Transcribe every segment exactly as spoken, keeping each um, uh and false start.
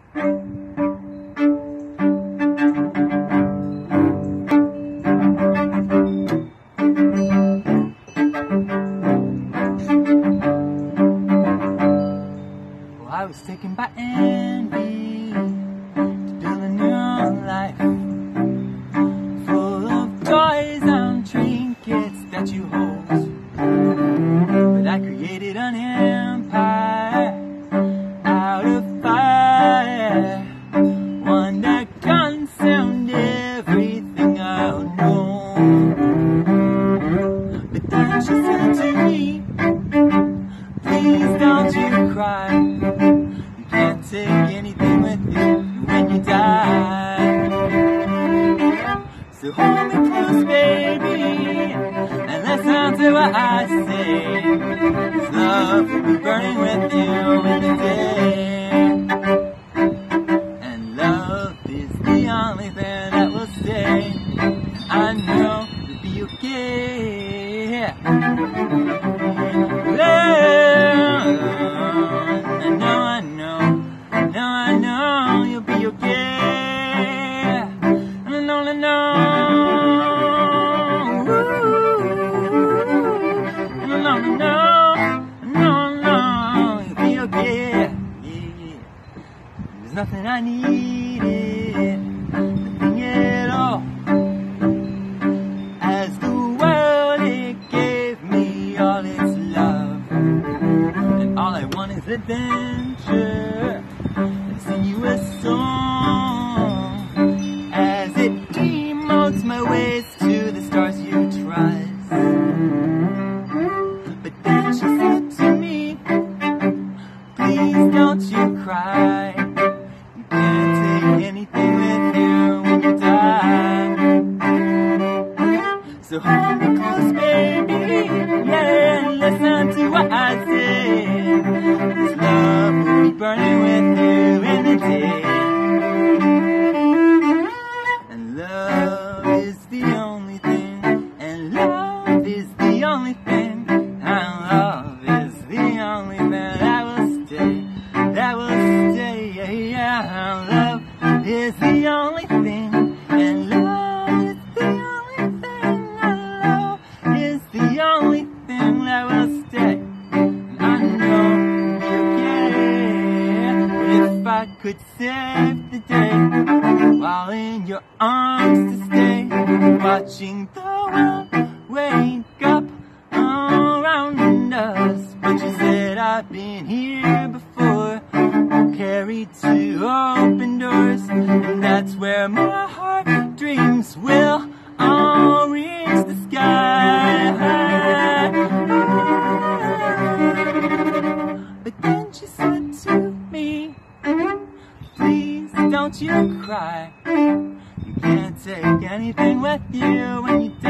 I was taken by envy to build a new life full of toys and trinkets that you hold. But I created an empire out of fire, one that consumed everything I know. But then she said to me, please don't you cry. You can't take anything with you when you die. So hold me close, baby, and listen to what I say. This love will be burning with you in the day. And love is the only thing that will stay. I know you'll be okay. I know, I know, I know, I know you'll be okay. I know, I know, I know, I know, I know you'll be okay. Yeah. There's nothing I needed, nothing at all. As the world, it gave me all its love. All I want is adventure, and sing you a song as it emotes my ways to the stars you trust. But then she said to me, please don't you cry. You can't take anything with you when you die. So hold me close, baby, yeah, and listen to what I say. This love will be burning with you in the day. And love is the only thing, and love is the only thing, and love is the only thing that will stay, that will stay, yeah, yeah. Love is the only thing, and love is the only thing, and love is the only thing that will stay. I know if I could save the day while in your arms to stay, watching the world wake up around us. But you said I've been here before, carried to open doors, and that's where my heart dreams will all reach the sky. But then she said to me, please don't you cry. You can't take anything with you when you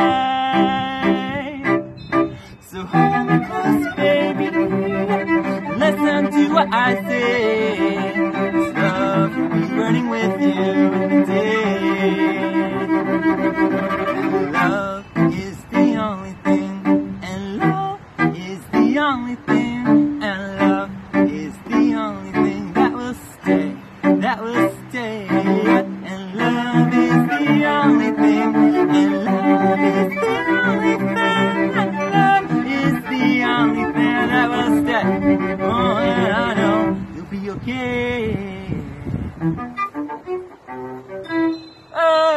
die. So hold me close, baby, listen to what I say. This love will be burning with you in the day. And love is the only thing, and love is the only thing, and love is the only thing that will stay, that will stay. And love is the only thing, and love is the only thing, and love is the only thing that will stay. Oh, and I know you'll be okay. Oh,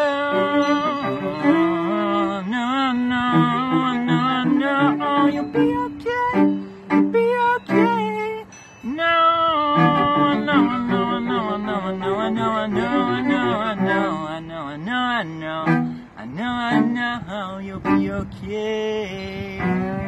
no, no, no, no, you'll be okay, you'll be okay. No, no, no, no, no, no, I know, I know, I know, I know, I know, I know, I know, I know, I know, you'll be okay.